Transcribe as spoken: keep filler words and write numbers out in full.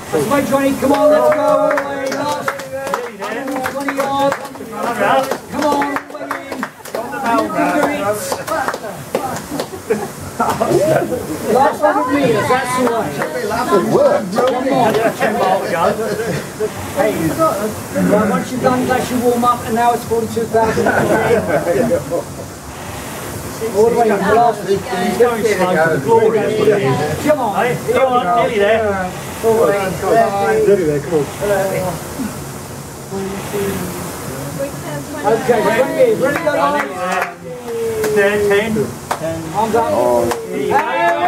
That's my Johnny, come on, let's go all the way, last twenty yards. Come on, all the way in. Last one hundred metres, that's the way. It worked. Come on. Right, once you've done, that's your warm up, and now it's forty-two thousand. All the way in, the last one. He's going slow for the glory. Come on. Come on, nearly there. Nearly there, come on. Okay, twenty, ready to go live? ten. Arms up. Oh. Hey,